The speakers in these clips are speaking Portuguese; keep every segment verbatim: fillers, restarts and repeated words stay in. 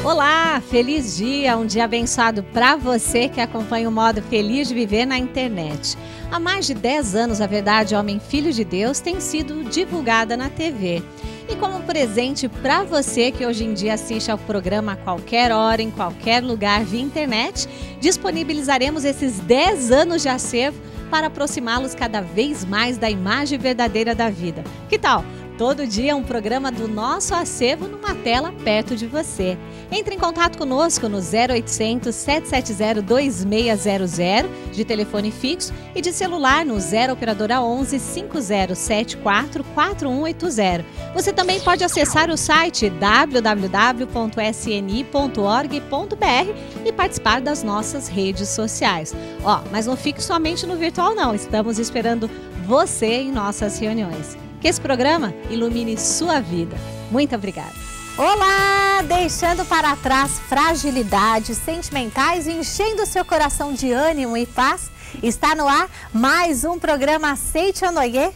Olá, feliz dia, um dia abençoado para você que acompanha o modo Feliz de Viver na internet. Há mais de dez anos, a Verdade Homem Filho de Deus tem sido divulgada na T V. E como presente para você que hoje em dia assiste ao programa a qualquer hora, em qualquer lugar via internet, disponibilizaremos esses dez anos de acervo para aproximá-los cada vez mais da imagem verdadeira da vida. Que tal? Todo dia um programa do nosso acervo numa tela perto de você. Entre em contato conosco no zero oitocentos, sete sete zero, dois seis zero zero de telefone fixo e de celular no zero operadora onze, cinco zero sete quatro, quatro um oito zero. Você também pode acessar o site w w w ponto s n i ponto org ponto b r e participar das nossas redes sociais. Ó, mas não fique somente no virtual não, estamos esperando você em nossas reuniões. Que esse programa ilumine sua vida. Muito obrigada. Olá! Deixando para trás fragilidades sentimentais e enchendo seu coração de ânimo e paz, está no ar mais um programa Seichonoye,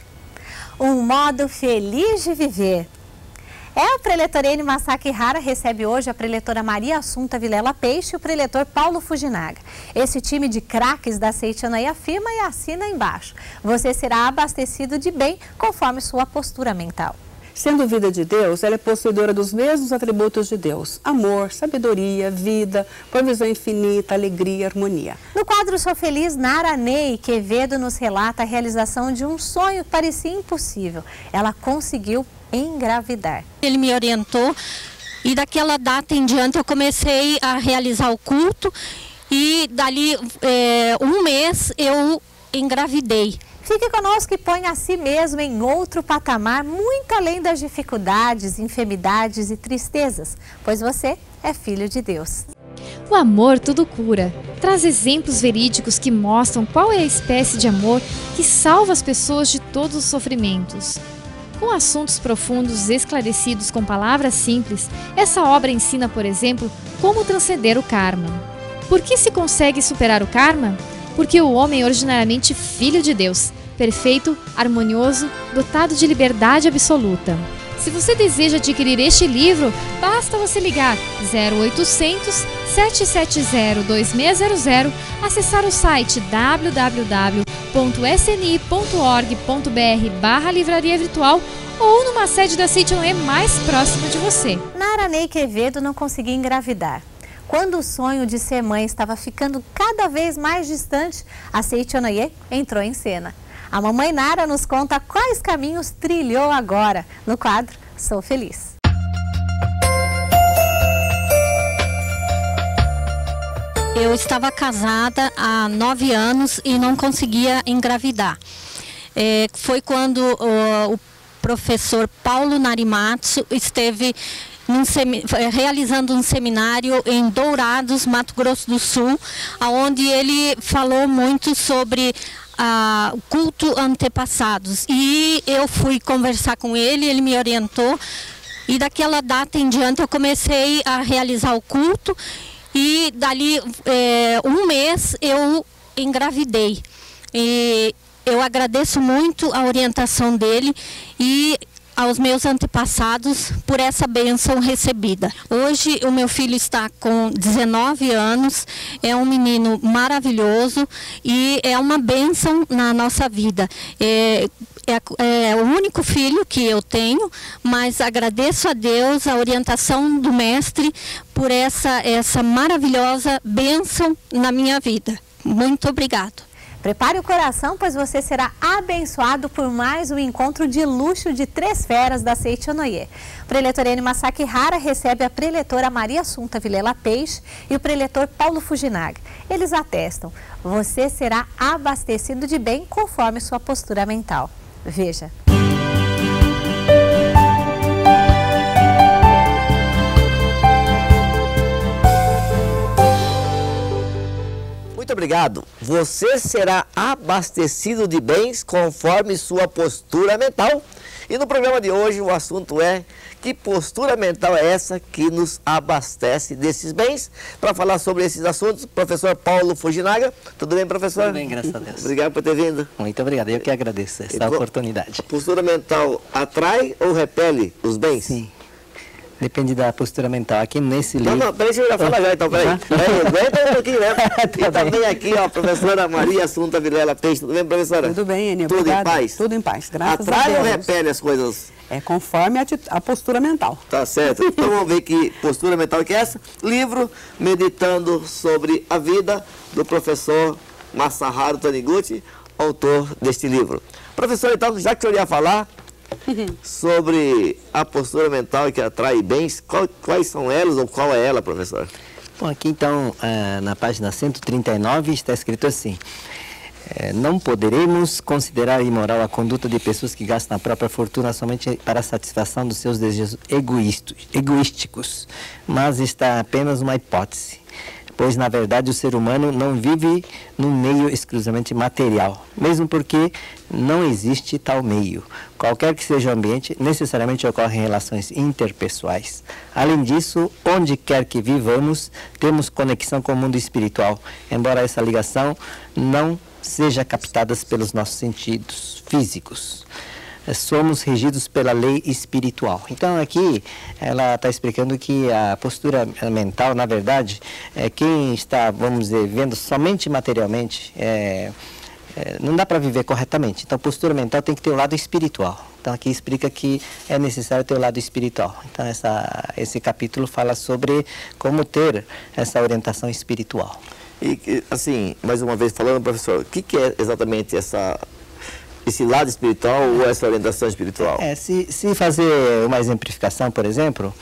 um modo feliz de viver. É, o preletor Eni Masakihara recebe hoje a preletora Maria Assunta Vilela Peixe e o preletor Paulo Fujinaga. Esse time de craques da Seichonoye afirma e assina embaixo: você será abastecido de bem conforme sua postura mental. Sendo vida de Deus, ela é possuidora dos mesmos atributos de Deus: amor, sabedoria, vida, provisão infinita, alegria, harmonia. No quadro Sou Feliz, Nara Ney Quevedo nos relata a realização de um sonho que parecia impossível. Ela conseguiu engravidar. Ele me orientou e daquela data em diante eu comecei a realizar o culto e dali é, um mês eu engravidei. Fique conosco e ponha a si mesmo em outro patamar, muito além das dificuldades, enfermidades e tristezas, pois você é filho de Deus. O amor tudo cura. Traz exemplos verídicos que mostram qual é a espécie de amor que salva as pessoas de todos os sofrimentos. Com assuntos profundos esclarecidos com palavras simples, essa obra ensina, por exemplo, como transcender o karma. Por que se consegue superar o karma? Porque o homem é originariamente filho de Deus, perfeito, harmonioso, dotado de liberdade absoluta. Se você deseja adquirir este livro, basta você ligar zero oitocentos, sete sete zero, dois seis zero zero, acessar o site w w w ponto s n i ponto org ponto b r barra livraria virtual ou numa sede da Seichonoye mais próxima de você. Nara Ney Quevedo não conseguia engravidar. Quando o sonho de ser mãe estava ficando cada vez mais distante, a Seichonoye entrou em cena. A mamãe Nara nos conta quais caminhos trilhou agora, no quadro Sou Feliz. Eu estava casada há nove anos e não conseguia engravidar. É, foi quando o, o professor Paulo Narimatsu esteve num semi, realizando um seminário em Dourados, Mato Grosso do Sul, onde ele falou muito sobre ah, o culto antepassados. E eu fui conversar com ele, ele me orientou, e daquela data em diante eu comecei a realizar o culto, e dali é, um mês eu engravidei. E eu agradeço muito a orientação dele e aos meus antepassados por essa bênção recebida. Hoje o meu filho está com dezenove anos, é um menino maravilhoso e é uma bênção na nossa vida. É, é, é o único filho que eu tenho, mas agradeço a Deus a orientação do mestre por essa, essa maravilhosa bênção na minha vida. Muito obrigado. Prepare o coração, pois você será abençoado por mais um encontro de luxo de três feras da Seichonoye. O preletor Eni Masakihara recebe a preletora Maria Assunta Vilela Peixe e o preletor Paulo Fujinaga. Eles atestam: você será abastecido de bem conforme sua postura mental. Veja. Muito obrigado. Você será abastecido de bens conforme sua postura mental. E no programa de hoje o assunto é: que postura mental é essa que nos abastece desses bens? Para falar sobre esses assuntos, professor Paulo Fujinaga. Tudo bem, professor? Tudo bem, graças a Deus. Obrigado por ter vindo. Muito obrigado, eu que agradeço essa e, oportunidade. A postura mental atrai ou repele os bens? Sim. Depende da postura mental. Aqui nesse livro... Não, não, peraí, você já fala já, então, peraí. Peraí, aguenta um pouquinho, né? E também aqui, ó, a professora Maria Assunta Vilela Peixe. Tudo bem, professora? Tudo bem, Enio. Tudo Obrigada. em paz? Tudo em paz, graças Atrai a Deus. ou repele as coisas? É conforme a, a postura mental. Tá certo. Então vamos ver que postura mental que é essa. Livro Meditando sobre a Vida, do professor Masaharu Taniguchi, autor deste livro. Professor, então, já que o senhor ia falar sobre a postura mental que atrai bens, qual, quais são elas ou qual é ela, professor? Bom, aqui então, ah, na página cento e trinta e nove, está escrito assim: eh, não poderemos considerar imoral a conduta de pessoas que gastam a própria fortuna somente para a satisfação dos seus desejos egoístos, egoísticos, mas está apenas uma hipótese. Pois, na verdade, o ser humano não vive num meio exclusivamente material, mesmo porque não existe tal meio. Qualquer que seja o ambiente, necessariamente ocorrem relações interpessoais. Além disso, onde quer que vivamos, temos conexão com o mundo espiritual, embora essa ligação não seja captada pelos nossos sentidos físicos. Somos regidos pela lei espiritual. Então aqui ela está explicando que a postura mental, na verdade, é quem está, vamos dizer, vendo somente materialmente, é, é, não dá para viver corretamente. Então a postura mental tem que ter o lado espiritual. Então aqui explica que é necessário ter o lado espiritual. Então essa, esse capítulo fala sobre como ter essa orientação espiritual. E assim, mais uma vez falando, professor, o que, que é exatamente essa... esse lado espiritual ou essa orientação espiritual? É, se, se fazer uma exemplificação, por exemplo,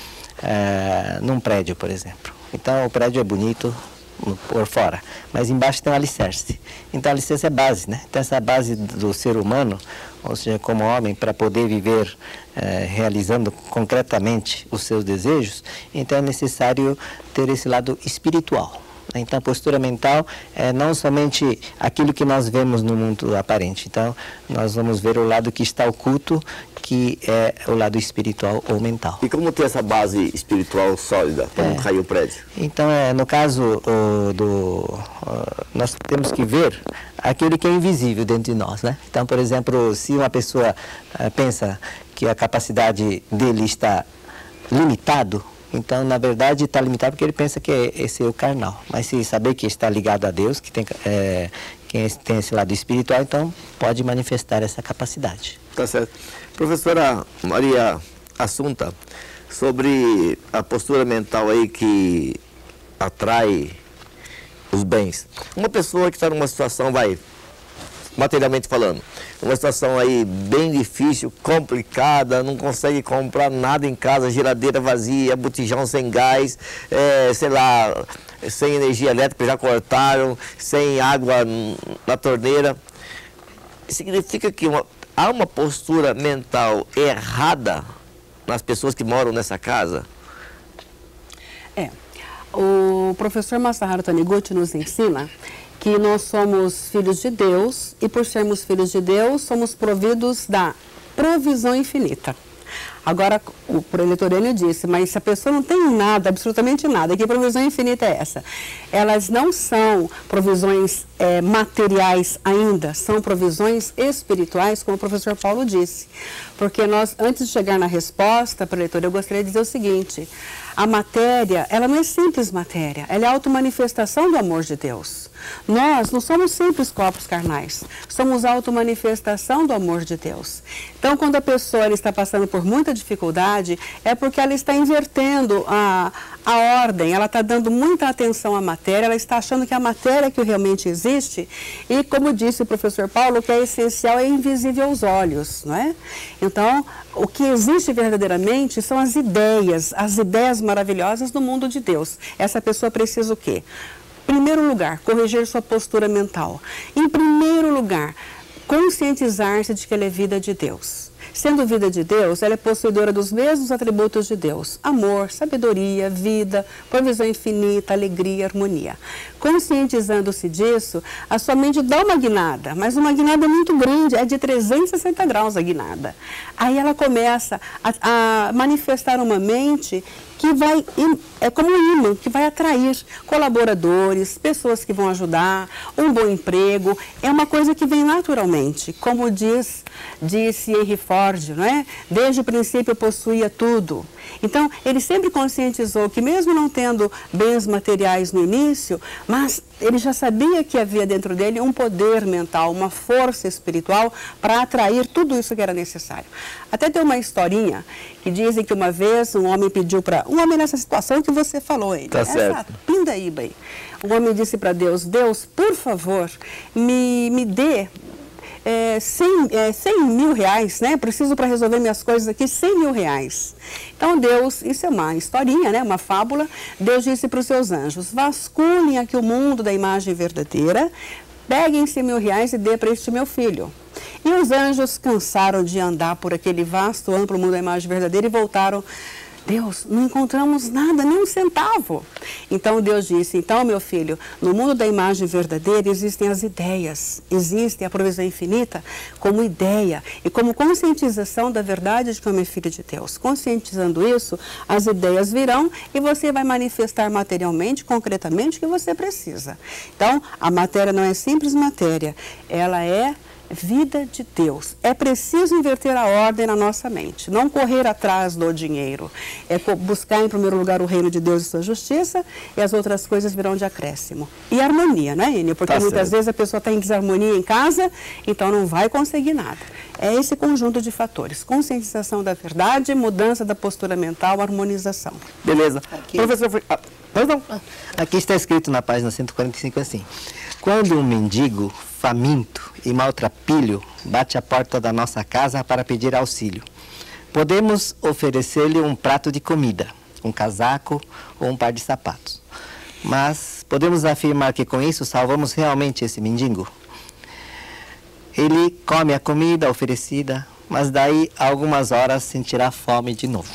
é, num prédio, por exemplo. Então, o prédio é bonito por fora, mas embaixo tem um alicerce. Então, o alicerce é base, né? Então, essa base do ser humano, ou seja, como homem, para poder viver é, realizando concretamente os seus desejos, então é necessário ter esse lado espiritual. Então, a postura mental é não somente aquilo que nós vemos no mundo aparente. Então, nós vamos ver o lado que está oculto, que é o lado espiritual ou mental. E como ter essa base espiritual sólida para não É. cair o prédio? Então, é, no caso o, do... o, nós temos que ver aquele que é invisível dentro de nós, né? Então, por exemplo, se uma pessoa eh, pensa que a capacidade dele está limitado, então, na verdade, está limitado porque ele pensa que é esse é o carnal. Mas se saber que está ligado a Deus, que tem, é, que tem esse lado espiritual, então pode manifestar essa capacidade. Tá certo. Professora Maria Assunta, sobre a postura mental aí que atrai os bens. Uma pessoa que está numa situação, vai, materialmente falando, uma situação aí bem difícil, complicada, não consegue comprar nada em casa, geladeira vazia, botijão sem gás, é, sei lá, sem energia elétrica, já cortaram, sem água na torneira. Significa que uma, há uma postura mental errada nas pessoas que moram nessa casa? É, o professor Masaharu Taniguchi nos ensina que nós somos filhos de Deus e, por sermos filhos de Deus, somos providos da provisão infinita. Agora, o preletor ele disse, mas se a pessoa não tem nada, absolutamente nada, que provisão infinita é essa? Elas não são provisões é, materiais ainda, são provisões espirituais, como o professor Paulo disse. Porque nós, antes de chegar na resposta, preletor, eu gostaria de dizer o seguinte: a matéria, ela não é simples matéria, ela é a automanifestação do amor de Deus. Nós não somos simples corpos carnais, somos a automanifestação do amor de Deus. Então, quando a pessoa ela está passando por muita dificuldade, é porque ela está invertendo a, a ordem, ela está dando muita atenção à matéria, ela está achando que a matéria é que realmente existe, e como disse o professor Paulo, o que é essencial é invisível aos olhos, não é? Então, o que existe verdadeiramente são as ideias, as ideias maravilhosas do mundo de Deus. Essa pessoa precisa o quê? Em primeiro lugar, corrigir sua postura mental. Em primeiro lugar, conscientizar-se de que ela é vida de Deus. Sendo vida de Deus, ela é possuidora dos mesmos atributos de Deus: amor, sabedoria, vida, provisão infinita, alegria, harmonia. Conscientizando-se disso, a sua mente dá uma guinada, mas uma guinada muito grande, é de trezentos e sessenta graus a guinada. Aí ela começa a, a manifestar uma mente que vai, é como um imã, que vai atrair colaboradores, pessoas que vão ajudar, um bom emprego. É uma coisa que vem naturalmente, como diz, disse Henry Ford, não é? Desde o princípio eu possuía tudo. Então, ele sempre conscientizou que mesmo não tendo bens materiais no início, mas ele já sabia que havia dentro dele um poder mental, uma força espiritual para atrair tudo isso que era necessário. Até tem uma historinha que dizem que uma vez um homem pediu para... Um homem nessa situação que você falou, ele. Tá essa certo. pindaíba aí. O homem disse para Deus, Deus, por favor, me, me dê é, cem, é, cem mil reais, né? Preciso para resolver minhas coisas aqui, cem mil reais. Então Deus, isso é uma historinha, né? Uma fábula. Deus disse para os seus anjos, vasculhem aqui o mundo da imagem verdadeira, peguem cem mil reais e dê para este meu filho. E os anjos cansaram de andar por aquele vasto, amplo mundo da imagem verdadeira e voltaram. Deus, não encontramos nada, nem um centavo. Então Deus disse, então meu filho, no mundo da imagem verdadeira existem as ideias, existe a provisão infinita como ideia e como conscientização da verdade de que eu sou filho de Deus. Conscientizando isso, as ideias virão e você vai manifestar materialmente, concretamente, o que você precisa. Então, a matéria não é simples matéria, ela é vida de Deus. É preciso inverter a ordem na nossa mente, não correr atrás do dinheiro. É buscar em primeiro lugar o reino de Deus e sua justiça e as outras coisas virão de acréscimo. E harmonia, né, Enio? Porque tá muitas certo. vezes a pessoa está em desarmonia em casa, então não vai conseguir nada. É esse conjunto de fatores. Conscientização da verdade, mudança da postura mental, harmonização. Beleza. Aqui. Professor, ah, perdão. Aqui está escrito na página cento e quarenta e cinco assim. Quando um mendigo faminto e maltrapilho bate à porta da nossa casa para pedir auxílio, podemos oferecer-lhe um prato de comida, um casaco ou um par de sapatos. Mas podemos afirmar que com isso salvamos realmente esse mendigo? Ele come a comida oferecida, mas daí a algumas horas sentirá fome de novo.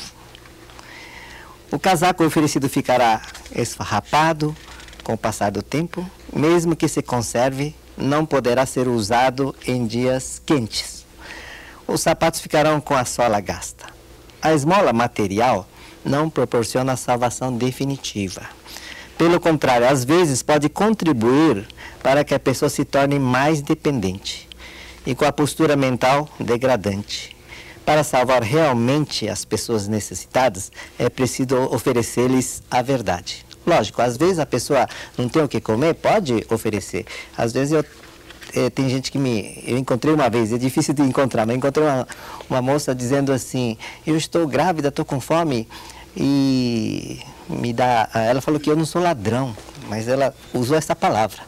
O casaco oferecido ficará esfarrapado com o passar do tempo, mesmo que se conserve, não poderá ser usado em dias quentes. Os sapatos ficarão com a sola gasta. A esmola material não proporciona a salvação definitiva. Pelo contrário, às vezes pode contribuir para que a pessoa se torne mais dependente e com a postura mental degradante. Para salvar realmente as pessoas necessitadas, é preciso oferecer-lhes a verdade. Lógico, às vezes a pessoa não tem o que comer, pode oferecer. Às vezes eu, eh, tem gente que me... Eu encontrei uma vez, é difícil de encontrar, mas encontrei uma, uma moça dizendo assim, eu estou grávida, estou com fome e me dá... Ela falou que eu não sou ladrão, mas ela usou essa palavra.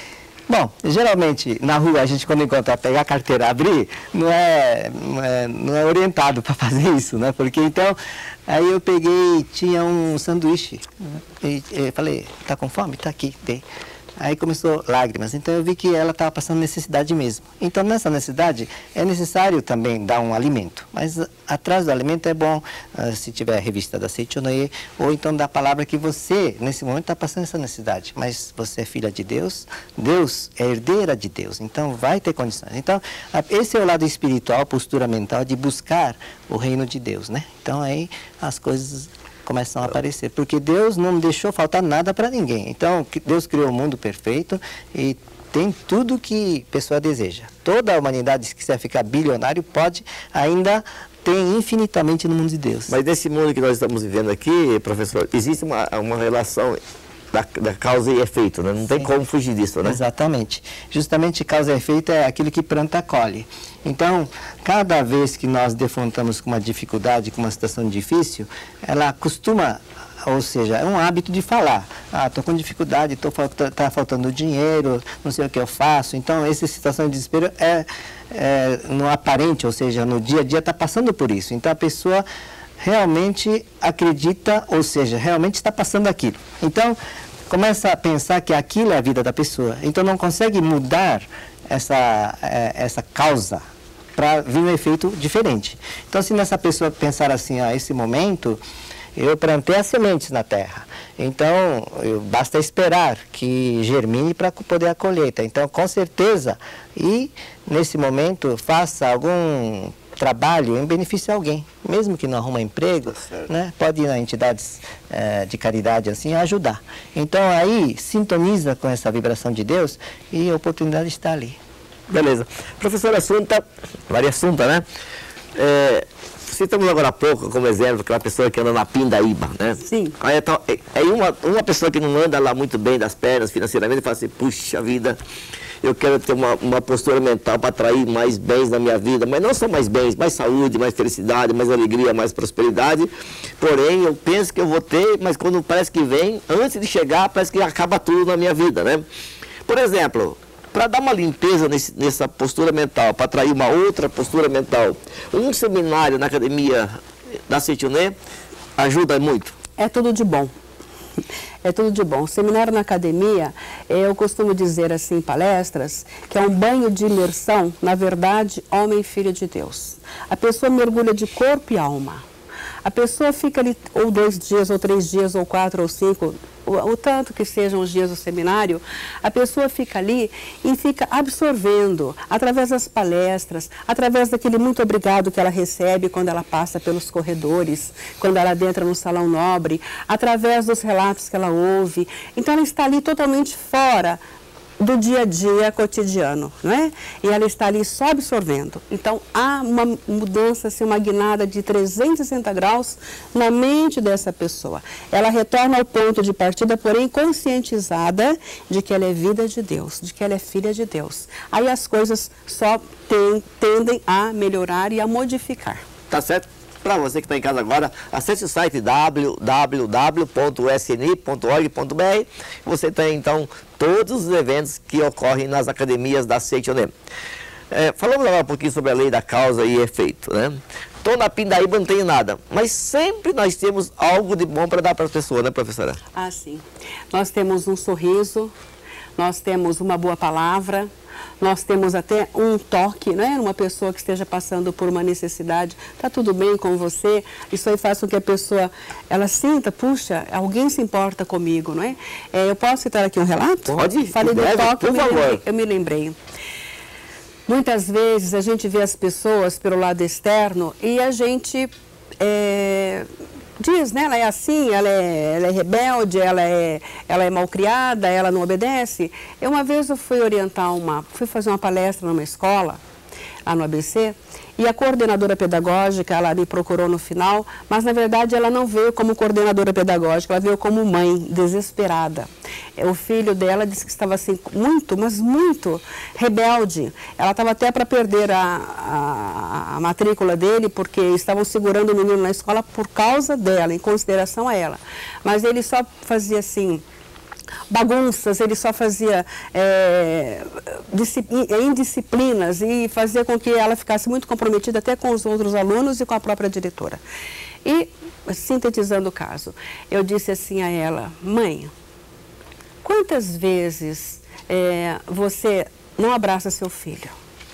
Bom, geralmente na rua a gente quando encontra pegar a carteira, abrir, não é, não é, não é orientado para fazer isso, né? Porque então, aí eu peguei, tinha um sanduíche, e, e falei, tá com fome? Tá aqui, dei. Aí começou lágrimas, então eu vi que ela estava passando necessidade mesmo. Então nessa necessidade é necessário também dar um alimento, mas atrás do alimento é bom, uh, se tiver a revista da Seichonoye, ou então da palavra que você, nesse momento, está passando essa necessidade. Mas você é filha de Deus, Deus é herdeira de Deus, então vai ter condições. Então esse é o lado espiritual, postura mental de buscar o reino de Deus, né? Então aí as coisas começam a aparecer, porque Deus não deixou faltar nada para ninguém. Então, Deus criou o mundo perfeito e tem tudo que a pessoa deseja. Toda a humanidade, se quiser ficar bilionário, pode ainda ter infinitamente no mundo de Deus. Mas nesse mundo que nós estamos vivendo aqui, professor, existe uma, uma relação da, da causa e efeito, né? Não Sim. tem como fugir disso, né? Exatamente. Justamente causa e efeito é aquilo que planta, colhe. Então, cada vez que nós defrontamos com uma dificuldade, com uma situação difícil, ela costuma, ou seja, é um hábito de falar. Ah, estou com dificuldade, tô, tá faltando dinheiro, não sei o que eu faço. Então, essa situação de desespero é, é no aparente, ou seja, no dia a dia está passando por isso. Então, a pessoa realmente acredita, ou seja, realmente está passando aquilo. Então, começa a pensar que aquilo é a vida da pessoa. Então, não consegue mudar essa, essa causa para vir um efeito diferente. Então, se nessa pessoa pensar assim, ah, esse momento, eu plantei as sementes na terra. Então, eu, basta esperar que germine para poder a colheita. Então, com certeza, e nesse momento, faça algum trabalho em benefício a alguém, mesmo que não arruma emprego, né? Pode ir nas entidades eh, de caridade assim ajudar. Então aí sintoniza com essa vibração de Deus e a oportunidade está ali. Beleza. Professora Assunta, Maria Assunta, né? É, citamos agora há pouco como exemplo aquela pessoa que anda na pindaíba, né? Sim. Aí, então, aí uma, uma pessoa que não anda lá muito bem das pernas financeiramente fala assim, puxa vida, eu quero ter uma, uma postura mental para atrair mais bens na minha vida, mas não só mais bens, mais saúde, mais felicidade, mais alegria, mais prosperidade. Porém, eu penso que eu vou ter, mas quando parece que vem, antes de chegar, parece que acaba tudo na minha vida, né? Por exemplo, para dar uma limpeza nesse, nessa postura mental, para atrair uma outra postura mental, um seminário na academia da Setionê ajuda muito? É tudo de bom. É tudo de bom. Seminário na academia, eu costumo dizer assim em palestras, que é um banho de imersão, na verdade, homem e filho de Deus. A pessoa mergulha de corpo e alma. A pessoa fica ali ou dois dias, ou três dias, ou quatro, ou cinco, o, o tanto que sejam os dias do seminário, a pessoa fica ali e fica absorvendo, através das palestras, através daquele muito obrigado que ela recebe quando ela passa pelos corredores, quando ela adentra no salão nobre, através dos relatos que ela ouve. Então ela está ali totalmente fora do dia a dia cotidiano, não é? E ela está ali só absorvendo. Então, há uma mudança, assim, uma guinada de trezentos e sessenta graus na mente dessa pessoa. Ela retorna ao ponto de partida, porém, conscientizada de que ela é vida de Deus, de que ela é filha de Deus. Aí as coisas só tem, tendem a melhorar e a modificar. Tá certo? Para você que está em casa agora, acesse o site w w w ponto s n i ponto org ponto b r. Você tem, então, todos os eventos que ocorrem nas academias da Setionê. É, falamos agora um pouquinho sobre a lei da causa e efeito, né? Estou na pindaíba, não tenho nada, mas sempre nós temos algo de bom para dar para as pessoas, né, professora? Ah, sim. Nós temos um sorriso, nós temos uma boa palavra, nós temos até um toque, né? Uma pessoa que esteja passando por uma necessidade, está tudo bem com você? Isso aí faz com que a pessoa, ela sinta, puxa, alguém se importa comigo, não é? é eu posso citar aqui um relato? Pode, Falei do deve, toque, por eu me, favor. lembrei, eu me lembrei. Muitas vezes a gente vê as pessoas pelo lado externo e a gente é, diz, né? Ela é assim, ela é, ela é rebelde, ela é, ela é malcriada, ela não obedece. Eu, uma vez eu fui orientar uma, fui fazer uma palestra numa escola, lá no A B C, e a coordenadora pedagógica, ela me procurou no final, mas na verdade ela não veio como coordenadora pedagógica, ela veio como mãe, desesperada. O filho dela disse que estava assim, muito, mas muito rebelde. Ela estava até para perder a, a, a matrícula dele, porque estavam segurando o menino na escola por causa dela, em consideração a ela. Mas ele só fazia assim, bagunças, ele só fazia é, indisciplinas e fazia com que ela ficasse muito comprometida até com os outros alunos e com a própria diretora. E, sintetizando o caso, eu disse assim a ela, mãe, quantas vezes é, você não abraça seu filho?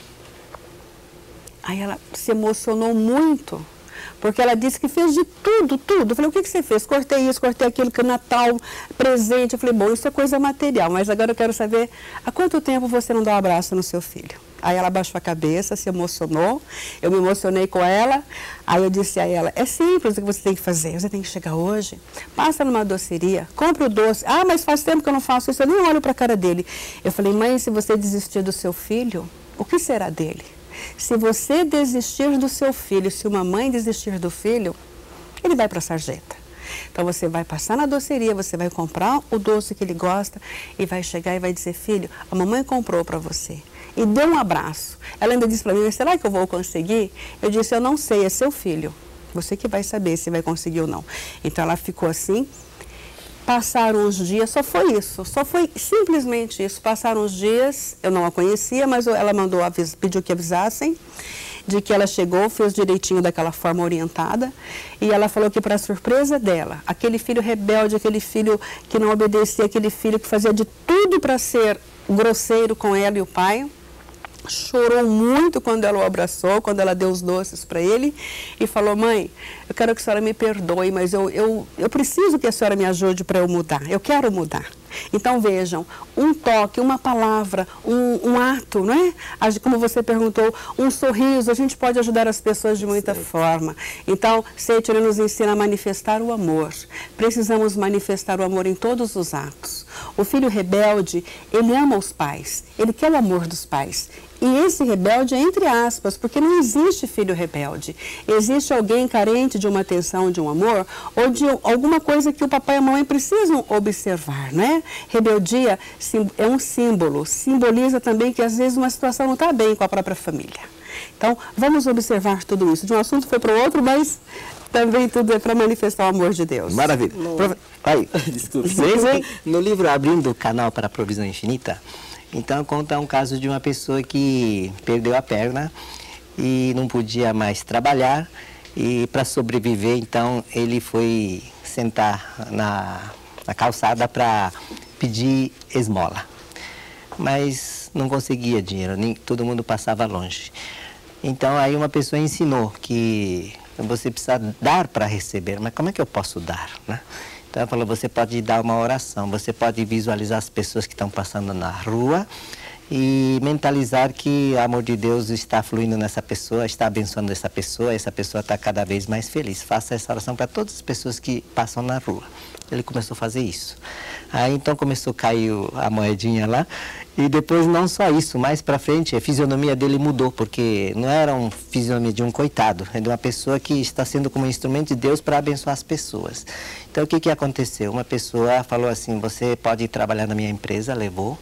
Aí ela se emocionou muito, porque ela disse que fez de tudo, tudo. Eu falei, o que, que você fez? Cortei isso, cortei aquilo, que Natal, presente. Eu falei, bom, isso é coisa material, mas agora eu quero saber há quanto tempo você não dá um abraço no seu filho? Aí ela abaixou a cabeça, se emocionou, eu me emocionei com ela. Aí eu disse a ela, é simples o que você tem que fazer, você tem que chegar hoje, passa numa doceria, compra o doce. Ah, mas faz tempo que eu não faço isso, eu nem olho para a cara dele. Eu falei, mãe, se você desistir do seu filho, o que será dele? Se você desistir do seu filho, se uma mãe desistir do filho, ele vai para a sarjeta. Então você vai passar na doceria, você vai comprar o doce que ele gosta e vai chegar e vai dizer, filho, a mamãe comprou para você. E deu um abraço. Ela ainda disse para mim, mas será que eu vou conseguir? Eu disse, eu não sei, é seu filho. Você que vai saber se vai conseguir ou não. Então ela ficou assim. Passaram os dias, só foi isso, só foi simplesmente isso. Passaram os dias, eu não a conhecia, mas ela mandou, avis, pediu que avisassem de que ela chegou, fez direitinho daquela forma orientada. E ela falou que, para surpresa dela, aquele filho rebelde, aquele filho que não obedecia, aquele filho que fazia de tudo para ser grosseiro com ela e o pai, chorou muito quando ela o abraçou, quando ela deu os doces para ele e falou, mãe, eu quero que a senhora me perdoe, mas eu, eu, eu preciso que a senhora me ajude para eu mudar, eu quero mudar. Então vejam, um toque, uma palavra, um, um ato, não é? Como você perguntou, um sorriso, a gente pode ajudar as pessoas de muita Sim. forma. Então, Setionê nos ensina a manifestar o amor. Precisamos manifestar o amor em todos os atos. O filho rebelde, ele ama os pais, ele quer o amor dos pais. E esse rebelde é entre aspas, porque não existe filho rebelde. Existe alguém carente de uma atenção, de um amor, ou de alguma coisa que o papai e a mamãe precisam observar, né? Rebeldia é um símbolo, simboliza também que às vezes uma situação não está bem com a própria família. Então, vamos observar tudo isso. De um assunto foi para o outro, mas também tudo é para manifestar o amor de Deus. Maravilha. Profe... Aí, desculpe. Sim, sim. No livro Abrindo o Canal para a Provisão Infinita, então conta um caso de uma pessoa que perdeu a perna e não podia mais trabalhar, e para sobreviver, então, ele foi sentar na, na calçada para pedir esmola. Mas não conseguia dinheiro, nem, todo mundo passava longe. Então, aí uma pessoa ensinou que você precisa dar para receber. Mas como é que eu posso dar, né? Então, ela falou, você pode dar uma oração, você pode visualizar as pessoas que estão passando na rua e mentalizar que o amor de Deus está fluindo nessa pessoa, está abençoando essa pessoa, essa pessoa está cada vez mais feliz. Faça essa oração para todas as pessoas que passam na rua. Ele começou a fazer isso. Aí, então, começou a cair a moedinha lá. E depois, não só isso, mais para frente, a fisionomia dele mudou, porque não era uma fisionomia de um coitado, é de uma pessoa que está sendo como um instrumento de Deus para abençoar as pessoas. Então, o que, que aconteceu? Uma pessoa falou assim, você pode trabalhar na minha empresa, levou,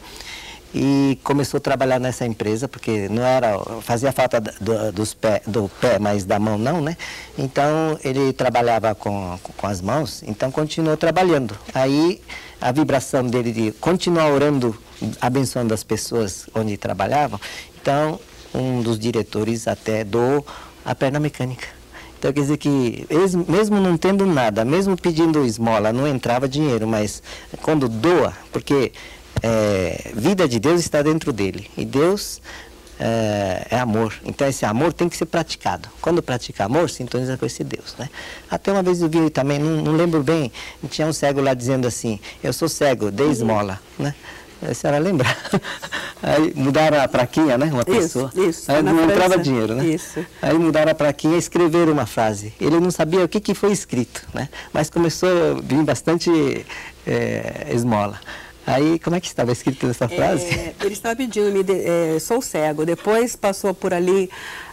e começou a trabalhar nessa empresa, porque não era, fazia falta do, dos pé, do pé, mas da mão não, né? Então, ele trabalhava com, com as mãos, então continuou trabalhando. Aí, a vibração dele de continuar orando, abençoando as pessoas onde trabalhavam, então, um dos diretores até doou a perna mecânica. Então, quer dizer que, mesmo não tendo nada, mesmo pedindo esmola, não entrava dinheiro, mas quando doa, porque é, vida de Deus está dentro dele, e Deus é, é amor, então esse amor tem que ser praticado. Quando pratica amor, sintoniza com esse Deus, né? Até uma vez eu vi também, não, não lembro bem, tinha um cego lá dizendo assim, eu sou cego, dê esmola, né? A senhora lembra? Aí mudaram a plaquinha, né? Uma pessoa. Isso, isso. Aí não entrava dinheiro, né? Isso. Aí mudaram a plaquinha e escreveram uma frase. Ele não sabia o que, que foi escrito, né? Mas começou a vir bastante é, esmola. Aí, como é que estava escrito nessa frase? É, ele estava pedindo, me de, é, sou cego. Depois passou por ali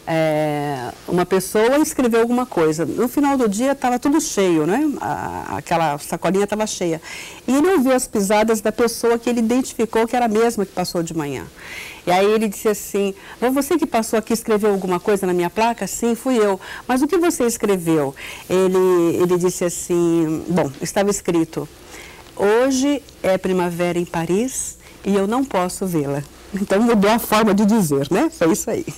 é, uma pessoa e escreveu alguma coisa. No final do dia estava tudo cheio, né? A, aquela sacolinha estava cheia. E ele ouviu as pisadas da pessoa que ele identificou que era a mesma que passou de manhã. E aí ele disse assim, você que passou aqui escreveu alguma coisa na minha placa? Sim, fui eu. Mas o que você escreveu? Ele, ele disse assim, bom, estava escrito, hoje é primavera em Paris e eu não posso vê-la. Então mudou a forma de dizer, né? Foi isso aí.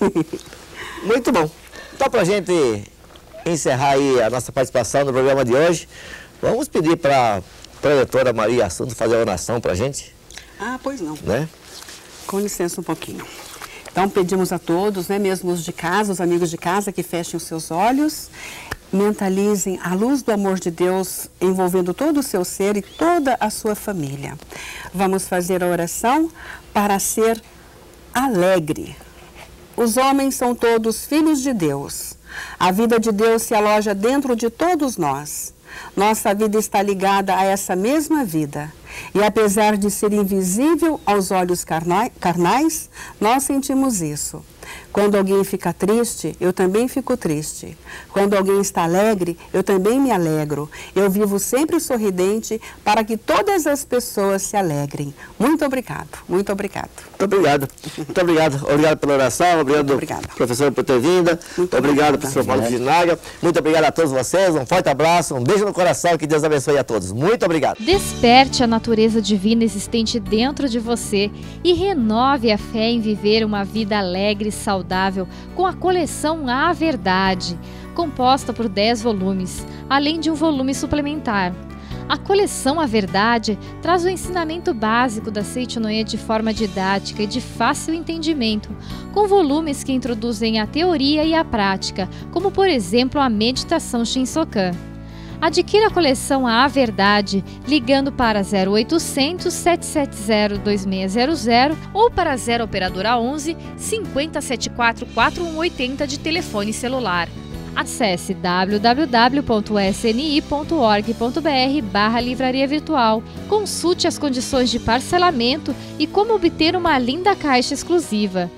Muito bom. Então, para a gente encerrar aí a nossa participação no programa de hoje, vamos pedir para a preletora Maria Assunto fazer a oração para a gente. Ah, pois não. Né? Com licença um pouquinho. Então pedimos a todos, né, mesmo os de casa, os amigos de casa, que fechem os seus olhos, mentalizem a luz do amor de Deus envolvendo todo o seu ser e toda a sua família. Vamos fazer a oração para ser alegre. Os homens são todos filhos de Deus. A vida de Deus se aloja dentro de todos nós. Nossa vida está ligada a essa mesma vida. E apesar de ser invisível aos olhos carnais, nós sentimos isso. Quando alguém fica triste, eu também fico triste. Quando alguém está alegre, eu também me alegro. Eu vivo sempre sorridente para que todas as pessoas se alegrem. Muito obrigado, muito obrigado. Muito obrigado. Muito obrigado. Obrigado pela oração, obrigado, obrigado. Professor, por ter vindo. Muito obrigado, professor Paulo Ginaga. Muito obrigado a todos vocês. Um forte abraço, um beijo no coração e que Deus abençoe a todos. Muito obrigado. Desperte a natureza divina existente dentro de você e renove a fé em viver uma vida alegre e saudável com a coleção A Verdade, composta por dez volumes, além de um volume suplementar. A coleção A Verdade traz o ensinamento básico da Seichonoye de forma didática e de fácil entendimento, com volumes que introduzem a teoria e a prática, como por exemplo a meditação Shinsokan. Adquira a coleção A Verdade ligando para zero oitocentos, sete sete zero, dois seis zero zero ou para zero operadora onze, cinquenta, setenta e quatro, quarenta e um oitenta de telefone celular. Acesse w w w ponto s n i ponto org ponto b r barra livraria virtual. Consulte as condições de parcelamento e como obter uma linda caixa exclusiva.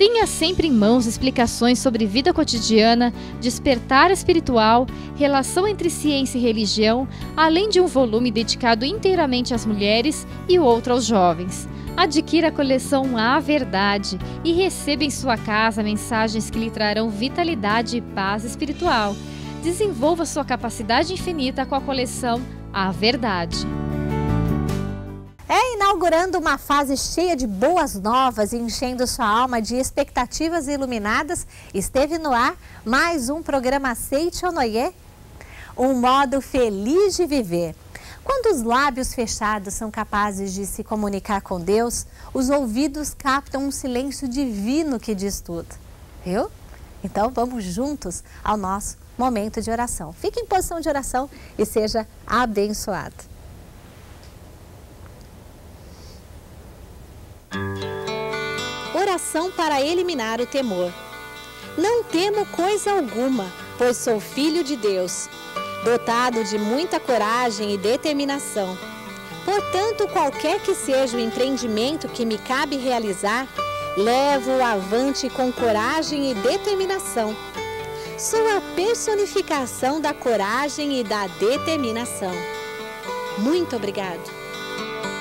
Tenha sempre em mãos explicações sobre vida cotidiana, despertar espiritual, relação entre ciência e religião, além de um volume dedicado inteiramente às mulheres e outro aos jovens. Adquira a coleção A Verdade e receba em sua casa mensagens que lhe trarão vitalidade e paz espiritual. Desenvolva sua capacidade infinita com a coleção A Verdade. É inaugurando uma fase cheia de boas novas e enchendo sua alma de expectativas iluminadas, esteve no ar mais um programa Seite Onoye, um modo feliz de viver. Quando os lábios fechados são capazes de se comunicar com Deus, os ouvidos captam um silêncio divino que diz tudo. Viu? Então vamos juntos ao nosso momento de oração. Fique em posição de oração e seja abençoado. Oração para eliminar o temor. Não temo coisa alguma, pois sou filho de Deus, dotado de muita coragem e determinação. Portanto, qualquer que seja o empreendimento que me cabe realizar, levo-o avante com coragem e determinação. Sou a personificação da coragem e da determinação. Muito obrigado.